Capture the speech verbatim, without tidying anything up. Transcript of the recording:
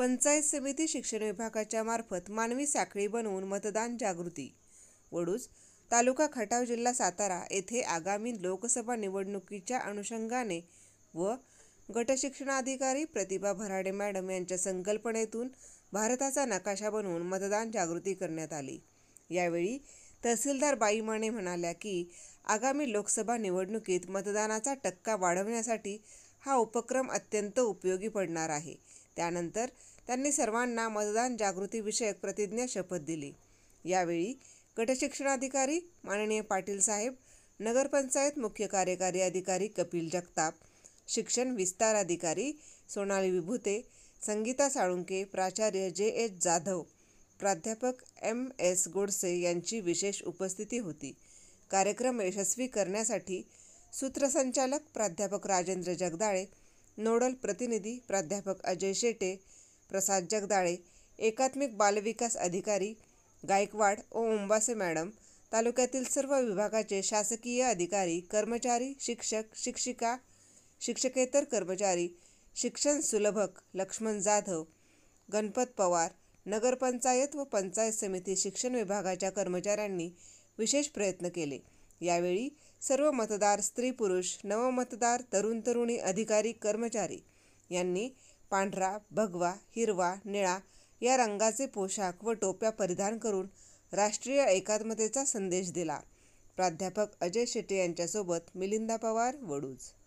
पंचायत समिती शिक्षण विभागाच्या मार्फत मानवी साखळी बनवून मतदान जागृती. वडूज तालुका खटाव जिल्हा सातारा येथे आगामी लोकसभा निवडणुकीच्या अनुषंगाने व गटशिक्षणाधिकारी प्रतिभा भराडे मॅडम यांच्या संकल्पनेतून भारताचा नकाशा बनवून मतदान जागृती करण्यात आली. यावेळी तहसीलदार बाई माने म्हणाल्या की आगामी लोकसभा निवडणुकीत मतदानाचा टक्का वाढवण्यासाठी हा उपक्रम अत्यंत उपयोगी पडणार आहे. त्यानंतर त्यांनी सर्वांना मतदान जागृती विषयक प्रतिज्ञा शपथ दिली. यावेळी गटशिक्षणाधिकारी माननीय पाटील साहेब, नगरपंचायत मुख्य कार्यकारी अधिकारी कपिल जगताप, शिक्षण विस्तार अधिकारी सोनाली विभूते, संगीता साळुंके, प्राचार्य जे एच जाधव, प्राध्यापक एम एस गोडसे यांची विशेष उपस्थिती होती. कार्यक्रम यशस्वी करण्यासाठी सूत्रसंचालक प्राध्यापक राजेंद्र जगदाळे, नोडल प्रतिनिधी प्राध्यापक अजय शेटे, प्रसाद जगदाळे, एकात्मिक बालविकास अधिकारी गायकवाड व उंबासे मॅडम, तालुक्यातील सर्व विभागाचे शासकीय अधिकारी, कर्मचारी, शिक्षक, शिक्षिका, शिक्षकेतर कर्मचारी, शिक्षण सुलभक लक्ष्मण जाधव, गणपत पवार, नगरपंचायत व पंचायत समिती शिक्षण विभागाच्या कर्मचाऱ्यांनी विशेष प्रयत्न केले. यावेळी सर्व मतदार स्त्री पुरुष, नवमतदार, तरुण तरुणी, अधिकारी, कर्मचारी यांनी पांढरा, भगवा, हिरवा, निळा या रंगाचे पोशाख व टोप्या परिधान करून राष्ट्रीय एकात्मतेचा संदेश दिला. प्राध्यापक अजय शेटे यांच्यासोबत मिलिंदा पवार, वडूज.